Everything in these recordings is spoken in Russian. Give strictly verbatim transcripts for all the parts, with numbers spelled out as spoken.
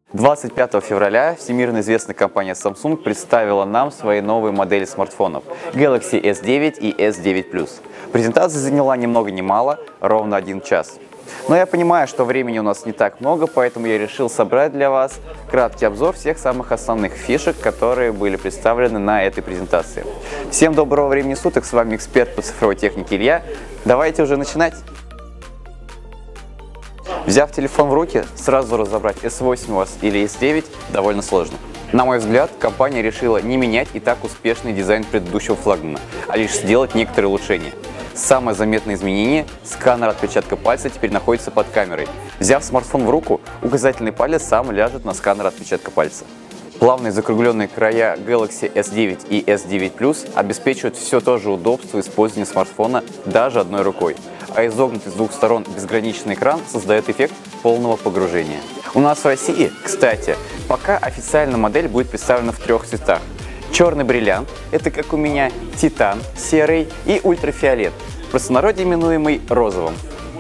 двадцать пятого февраля всемирно известная компания Samsung представила нам свои новые модели смартфонов Galaxy эс девять и эс девять плюс. Презентация заняла ни много ни мало, ровно один час. Но я понимаю, что времени у нас не так много, поэтому я решил собрать для вас краткий обзор всех самых основных фишек, которые были представлены на этой презентации. Всем доброго времени суток, с вами эксперт по цифровой технике Илья. Давайте уже начинать. Взяв телефон в руки, сразу разобрать эс восемь у вас или эс девять довольно сложно. На мой взгляд, компания решила не менять и так успешный дизайн предыдущего флагмана, а лишь сделать некоторые улучшения. Самое заметное изменение – сканер отпечатка пальца теперь находится под камерой. Взяв смартфон в руку, указательный палец сам ляжет на сканер отпечатка пальца. Плавные закругленные края Galaxy эс девять и эс девять плюс обеспечивают все то же удобство использования смартфона даже одной рукой, а изогнутый с двух сторон безграничный экран создает эффект полного погружения. У нас в России, кстати, пока официально модель будет представлена в трех цветах. Черный бриллиант – это как у меня титан серый и ультрафиолет, в простонародье именуемый розовым.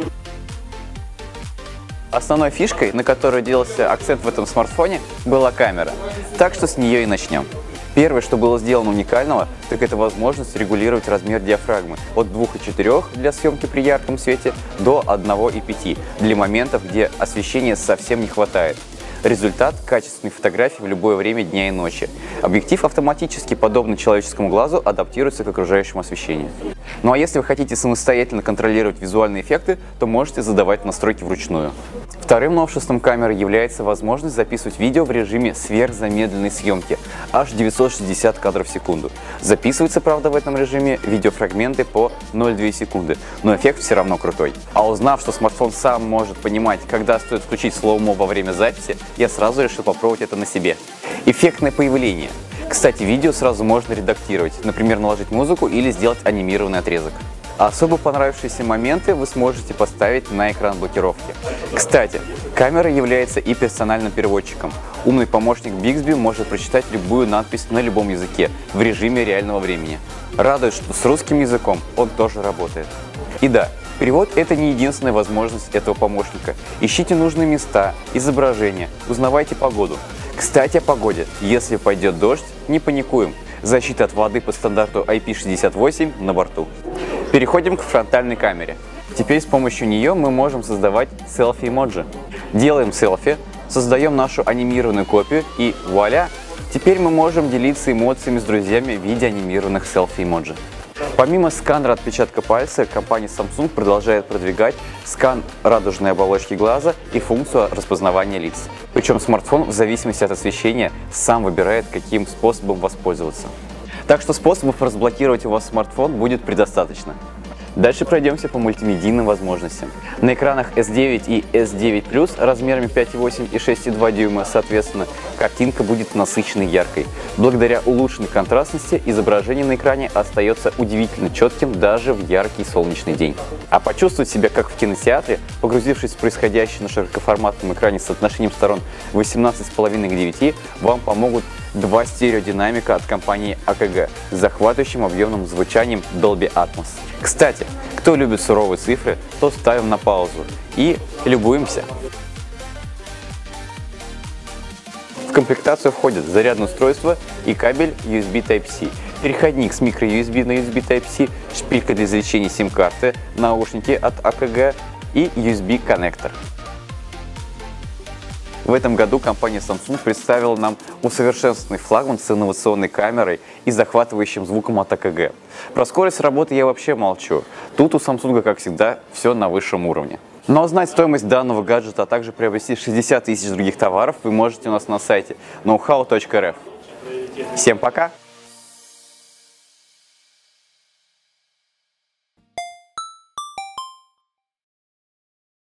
Основной фишкой, на которую делался акцент в этом смартфоне, была камера, так что с нее и начнем. Первое, что было сделано уникального, так это возможность регулировать размер диафрагмы от двух и четырёх для съемки при ярком свете до одного и пяти для моментов, где освещения совсем не хватает. Результат – качественной фотографии в любое время дня и ночи. Объектив автоматически, подобно человеческому глазу, адаптируется к окружающему освещению. Ну а если вы хотите самостоятельно контролировать визуальные эффекты, то можете задавать настройки вручную. Вторым новшеством камеры является возможность записывать видео в режиме сверхзамедленной съемки – аж девятьсот шестьдесят кадров в секунду. Записывается, правда, в этом режиме видеофрагменты по ноль целых две секунды, но эффект все равно крутой. А узнав, что смартфон сам может понимать, когда стоит включить слоумо во время записи, я сразу решил попробовать это на себе. Эффектное появление. Кстати, видео сразу можно редактировать, например, наложить музыку или сделать анимированный отрезок. А особо понравившиеся моменты вы сможете поставить на экран блокировки. Кстати, камера является и персональным переводчиком. Умный помощник Bixby может прочитать любую надпись на любом языке в режиме реального времени. Радует, что с русским языком он тоже работает. И да, перевод – это не единственная возможность этого помощника. Ищите нужные места, изображения, узнавайте погоду. Кстати, о погоде. Если пойдет дождь, не паникуем. Защита от воды по стандарту ай пи шестьдесят восемь на борту. Переходим к фронтальной камере. Теперь с помощью нее мы можем создавать селфи-эмоджи. Делаем селфи, создаем нашу анимированную копию и вуаля! Теперь мы можем делиться эмоциями с друзьями в виде анимированных селфи-эмоджи. Помимо сканера отпечатка пальца, компания Samsung продолжает продвигать скан радужной оболочки глаза и функцию распознавания лиц. Причем смартфон в зависимости от освещения сам выбирает, каким способом воспользоваться. Так что способов разблокировать у вас смартфон будет предостаточно. Дальше пройдемся по мультимедийным возможностям. На экранах эс девять и эс девять плюс размерами пять и восемь и шесть и два дюйма, соответственно, картинка будет насыщенной яркой. Благодаря улучшенной контрастности изображение на экране остается удивительно четким даже в яркий солнечный день. А почувствовать себя как в кинотеатре, погрузившись в происходящее на широкоформатном экране с соотношением сторон восемнадцать и пять к девяти, вам помогут два стереодинамика от компании а ка гэ с захватывающим объемным звучанием Dolby Atmos. Кстати, кто любит суровые цифры, то ставим на паузу и любуемся. В комплектацию входит зарядное устройство и кабель ю эс би Type-C, переходник с micro-ю эс би на ю эс би Type-C, шпилька для извлечения сим-карты, наушники от а ка гэ и ю эс би-коннектор. В этом году компания Samsung представила нам усовершенствованный флагман с инновационной камерой и захватывающим звуком от а ка гэ. Про скорость работы я вообще молчу. Тут у Samsung, как всегда, все на высшем уровне. Но узнать стоимость данного гаджета, а также приобрести шестьдесят тысяч других товаров вы можете у нас на сайте ноу хау точка эр эф. Всем пока!